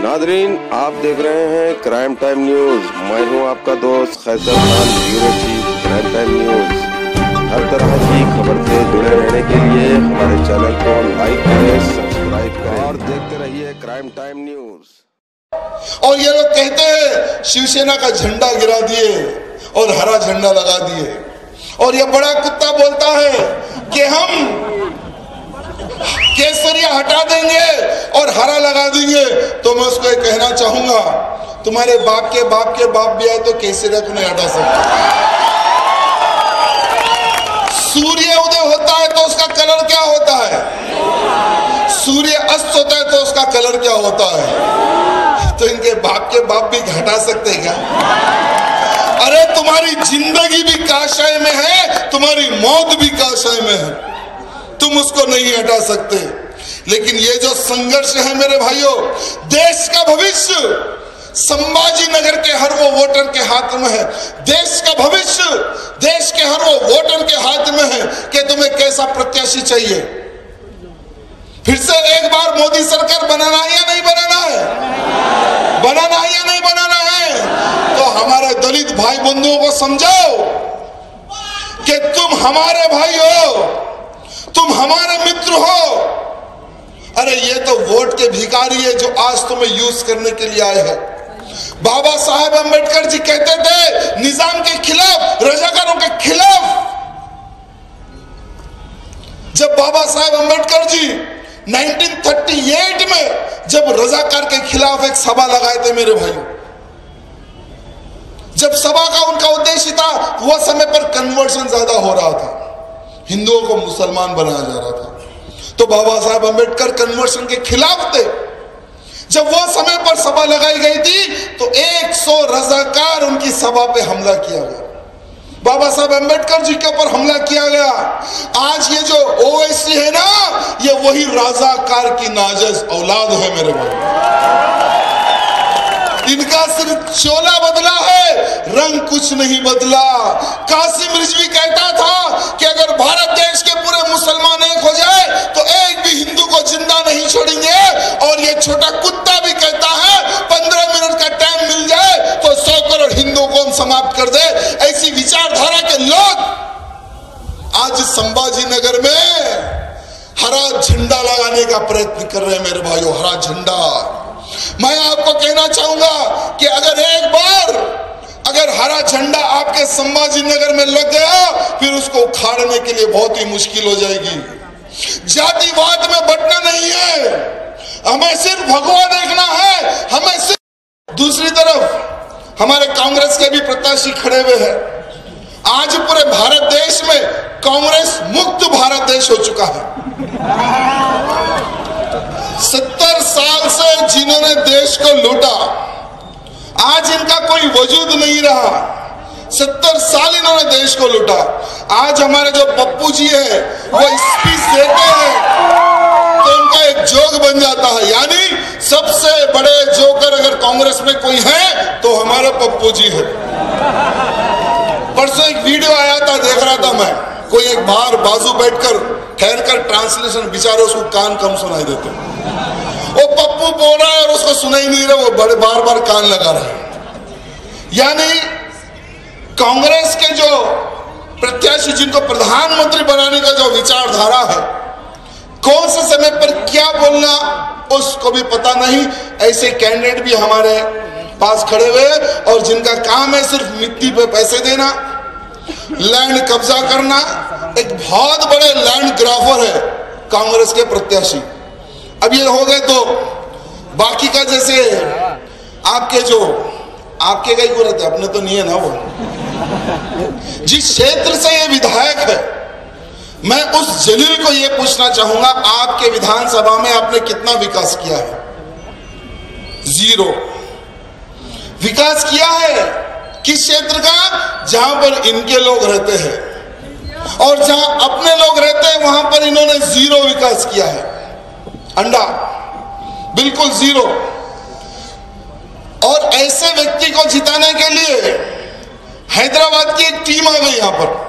Nadreen, आप देख रहे हैं क्राइम टाइम न्यूज। मैं हूं आपका दोस्त Khaisar Khan, bureau chief crime time news. हर तरह की खबर से जुड़े रहने के लिए हमारे चैनल को लाइक करें, सब्सक्राइब करें और देखते रहिए क्राइम टाइम न्यूज। और ये लोग कहते हैं शिवसेना का झंडा गिरा दिए और हरा झंडा लगा दिए, और ये बड़ा कुत्ता बोलता है कि हम केसरिया हटा देंगे और हरा लगा देंगे। तो मैं उसको कहना चाहूंगा, तुम्हारे बाप के बाप के बाप भी आए तो केसरिया को नहीं हटा सकते। सूर्य उदय होता है तो उसका कलर क्या होता है, सूर्य अस्त होता है तो उसका कलर क्या होता है। तो इनके बाप के बाप भी हटा सकते क्या? अरे तुम्हारी जिंदगी भी काशाय में है, तुम्हारी मौत भी काशाय में है, तुम उसको नहीं हटा सकते। लेकिन ये जो संघर्ष है मेरे भाइयों, देश का भविष्य संभाजी नगर के हर वो वोटर के हाथ में है। देश का भविष्य देश के हर वो वोटर के हाथ में है कि तुम्हें कैसा प्रत्याशी चाहिए। फिर से एक बार मोदी सरकार बनाना है या नहीं बनाना है, बनाना है या नहीं बनाना है। तो हमारे दलित भाई बंधुओं को समझाओ कि तुम हमारे भाई हो, तुम हमारे मित्र हो। अरे ये तो वोट के भिखारी है जो आज तुम्हें यूज करने के लिए आए हैं। बाबा साहेब अम्बेडकर जी कहते थे निजाम के खिलाफ, रजाकारों के खिलाफ। जब बाबा साहेब अम्बेडकर जी 1938 में जब रजाकार के खिलाफ एक सभा लगाए थे मेरे भाइयों, जब सभा का उनका उद्देश्य था, वह समय पर कन्वर्शन ज्यादा हो रहा था, हिंदुओं को मुसलमान बनाया जा रहा था। तो बाबा साहब अम्बेडकर कन्वर्शन के खिलाफ थे। जब वह समय पर सभा लगाई गई थी तो 100 रजाकार उनकी सभा पे हमला किया गया, बाबा साहब अम्बेडकर जी के ऊपर हमला किया गया। आज ये जो ओवैसी है ना, ये वही रजाकार की नाजायज औलाद है मेरे भाई। इनका सिर्फ चोला बदला है, रंग कुछ नहीं बदला। कासिम रिजवी कहता था कि अगर भारत देश के पूरे मुसलमान एक हो जाए तो एक भी हिंदू को जिंदा नहीं छोड़ेंगे। और ये छोटा कुत्ता भी कहता है 15 मिनट का टाइम मिल जाए तो 100 करोड़ हिंदुओं को हम समाप्त कर दे। ऐसी विचारधारा के लोग आज संभाजी नगर में हरा झंडा लगाने का प्रयत्न कर रहे हैं मेरे भाइयों, हरा झंडा। मैं आपको कहना चाहूंगा कि अगर हरा झंडा आपके संभाजी नगर में लग गया, फिर उसको उखाड़ने के लिए बहुत ही मुश्किल हो जाएगी। जातिवाद में बंटना नहीं है, हमें सिर्फ भगवा देखना है, हमें सिर्फ। दूसरी तरफ हमारे कांग्रेस के भी प्रत्याशी खड़े हुए हैं। आज पूरे भारत देश में कांग्रेस मुक्त भारत देश हो चुका है। 70 साल से जिन्होंने देश को लूटा, आज इनका कोई वजूद नहीं रहा। 70 साल इन्होंने देश को लूटा। आज हमारे जो पप्पू जी है वो स्पीच देते हैं तो उनका एक जोक बन जाता है, यानी सबसे बड़े जोकर अगर कांग्रेस में कोई है तो हमारे पप्पू जी है। परसों एक वीडियो आया था, देख रहा था मैं, कोई एक बाहर बाजू बैठकर ठहर कर ट्रांसलेशन, बेचारे उसको कान कम सुनाई देते, वो पप्पू बोल रहा है और उसको सुनाई नहीं रहा, वो बड़े बार बार कान लगा रहा है। यानी कांग्रेस के जो प्रत्याशी जिनको प्रधानमंत्री बनाने का जो विचारधारा है, कौन से समय पर क्या बोलना उसको भी पता नहीं। ऐसे कैंडिडेट भी हमारे पास खड़े हुए और जिनका काम है सिर्फ मिट्टी पे पैसे देना, लैंड कब्जा करना। एक बहुत बड़े लैंड ग्राफर है कांग्रेस के प्रत्याशी। अब ये हो गए तो बाकी का, जैसे आपके कई को रहते, अपने तो नहीं है ना वो। जिस क्षेत्र से ये विधायक है, मैं उस जलील को ये पूछना चाहूंगा, आपके विधानसभा में आपने कितना विकास किया है? 0 विकास किया है। किस क्षेत्र का? जहां पर इनके लोग रहते हैं, और जहां अपने लोग रहते हैं वहां पर इन्होंने 0 विकास किया है। अंडा बिल्कुल 0। और ऐसे व्यक्ति को जिताने के लिए हैदराबाद की एक टीम आ गई यहां पर।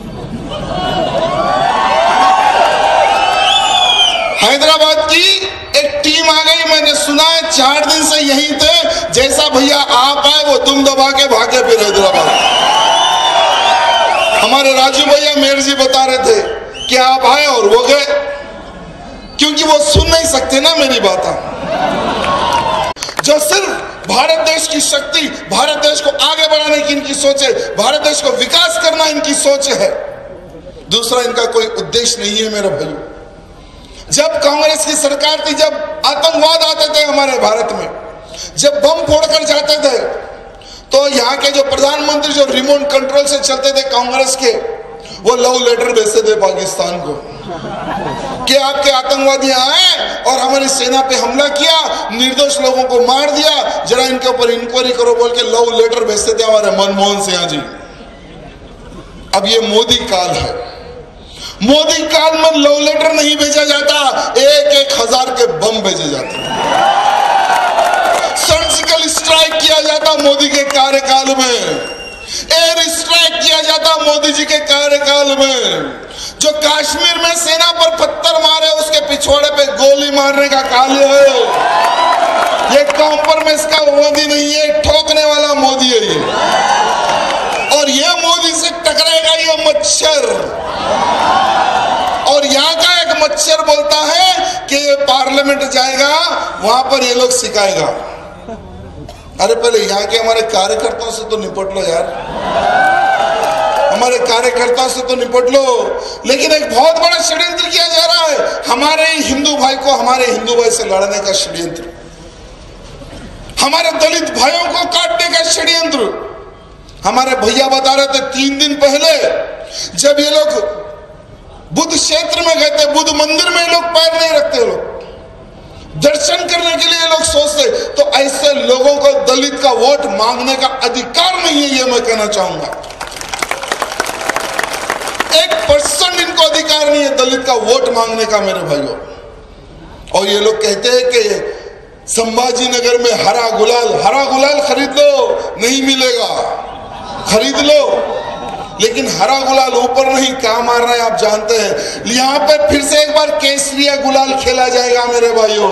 हैदराबाद की एक टीम आ गई, मैंने सुना है 4 दिन से यहीं थे, जैसा भैया आप आए वो दुम दबा के भागे फिर हैदराबाद। हमारे राजू भैया मेर जी बता रहे थे कि आप आए और वो गए, क्योंकि वो सुन नहीं सकते ना मेरी बात। जो सिर्फ भारत देश की शक्ति, भारत देश को आगे बढ़ाने की इनकी सोच है, भारत देश को विकास करना इनकी सोच है, दूसरा इनका कोई उद्देश्य नहीं है मेरे भाइयों। जब कांग्रेस की सरकार थी, जब आतंकवाद आते थे हमारे भारत में, जब बम फोड़कर जाते थे, तो यहाँ के जो प्रधानमंत्री जो रिमोट कंट्रोल से चलते थे कांग्रेस के, वो लव लेटर भेजते थे पाकिस्तान को कि आपके आतंकवादी आए और हमारी सेना पे हमला किया, निर्दोष लोगों को मार दिया, जरा इनके ऊपर इंक्वायरी करो बोल के लव लेटर भेजते थे हमारे मनमोहन सिंह जी। अब ये मोदी काल है, मोदी काल में लव लेटर नहीं भेजा जाता, 1,000 के बम भेजे जाते, सर्जिकल स्ट्राइक किया जाता मोदी के कार्यकाल में, एयर स्ट्राइक किया जाता मोदी जी के कार्यकाल में। जो कश्मीर में सेना पर पत्थर मारे उसके पिछवाड़े पे गोली मारने का काल है। ये कॉम्प्रोमाइज का मोदी नहीं है, ठोकने वाला मोदी है ये। और ये मोदी से टकराएगा ये मच्छर, और यहाँ का एक मच्छर बोलता है कि ये पार्लियामेंट जाएगा, वहां पर ये लोग सिखाएगा। अरे पहले यहाँ के हमारे कार्यकर्ताओं से तो निपट लो यार, हमारे कार्यकर्ताओं से तो निपट लो। लेकिन एक बहुत बड़ा षड्यंत्र किया जा रहा है, हमारे हिंदू भाई को हमारे हिंदू भाई से लड़ने का षड्यंत्र, हमारे दलित भाइयों को काटने का षड्यंत्र। हमारे भैया बता रहे थे 3 दिन पहले, जब ये लोग बुद्ध क्षेत्र में गए थे, बुद्ध मंदिर में लोग पैर नहीं रखते, लोग दर्शन करने के लिए लोग सोचते, तो ऐसे लोगों को दलित का वोट मांगने का अधिकार नहीं है, ये मैं कहना चाहूंगा। 1% इनको अधिकार नहीं है दलित का वोट मांगने का मेरे भाइयों। और ये लोग कहते हैं कि संभाजी नगर में हरा गुलाल खरीद लो, नहीं मिलेगा, खरीद लो, लेकिन हरा गुलाल ऊपर नहीं, क्या मार रहे हैं आप जानते हैं। यहाँ पे फिर से एक बार केसरिया गुलाल खेला जाएगा मेरे भाइयों।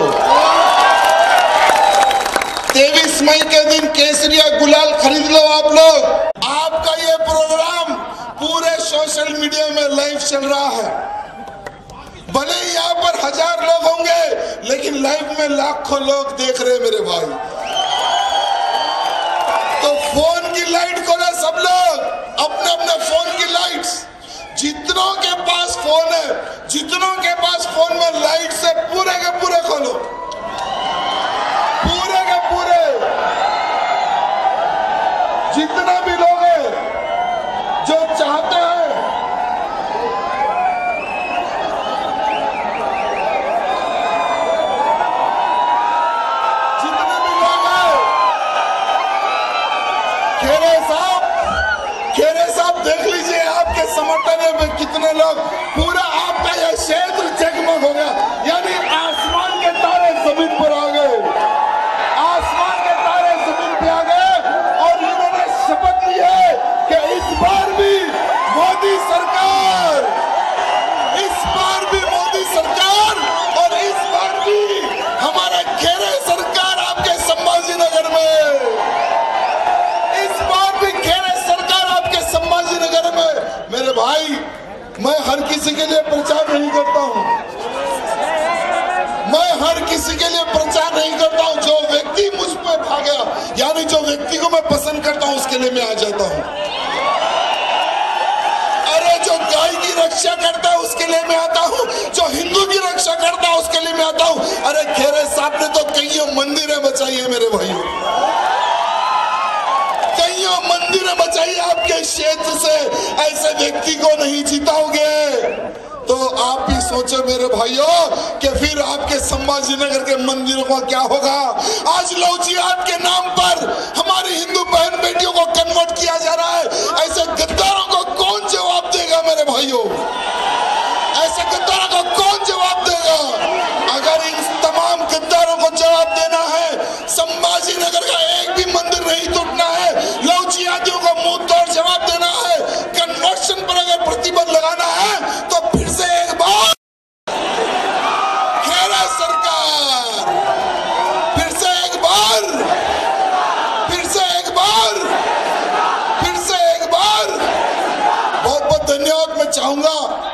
23 मई के दिन केसरिया गुलाल खरीद लो आप लोग। आपका ये प्रोग्राम पूरे सोशल मीडिया में लाइव चल रहा है, भले ही यहाँ पर 1000 लोग होंगे, लेकिन लाइव में लाखों लोग देख रहे हैं मेरे भाई। तो फोन की लाइट खोलो सब लोग, अपने अपने फोन की लाइट्स, जितनों के पास फोन है, जितनों के पास फोन में लाइट से पूरे के पूरे खोलो, पूरे के पूरे, जितने भी लोग हैं जो चाहते हैं खेरे साहब देख लीजिए आपके समर्थन में कितने लोग, पूरा आपका यह क्षेत्र जगमग हो गया, यानी आसमान के तारे जमीन पर आ गए, आसमान के तारे जमीन पे आ गए। और इन्होंने शपथ ली है कि इस बार भी मोदी सरकार, इस बार भी मोदी सरकार, और इस बार भी हमारे खेरे सरकार आपके संभाजी नगर में, इस बार भी खेरे सरकार आपके संभाजी नगर में। मेरे भाई, मैं हर किसी के लिए प्रचार नहीं करता हूं, मैं हर किसी के लिए प्रचार नहीं करता हूं। जो व्यक्ति मुझ पे भागा, यानी जो व्यक्ति को मैं पसंद करता हूं, उसके लिए मैं आ जाता हूं। अरे जो गाय की रक्षा करता है उसके लिए मैं आता हूं, जो हिंदू की रक्षा करता है उसके लिए मैं आता हूं। अरे खेरे साहब ने तो कई मंदिरें बचाई है मेरे भाइयों, कईयों मंदिरें बचाई आपके क्षेत्र से, ऐसे व्यक्ति को नहीं जिताओगे तो आप भी सोचो मेरे भाइयों कि फिर आपके संभाजी नगर के मंदिरों का क्या होगा। आज लव जिहाद के नाम पर हमारी हिंदू बहन बेटियों को कन्वर्ट किया जा रहा है, ऐसे गद्दारों को कौन जवाब देगा मेरे भाइयों, ऐसे गद्दारों को कौन जवाब देगा। अगर इन तमाम गद्दारों को जवाब देना है, संभाजी नगर का एक भी मंदिर नहीं टूटना है, लव जिहादियों को मुंह तोड़ जवाब देना है, कन्वर्शन पर अगर प्रतिबंध लगाना है, तो फिर से एक बार खेरा सरकार चाहूंगा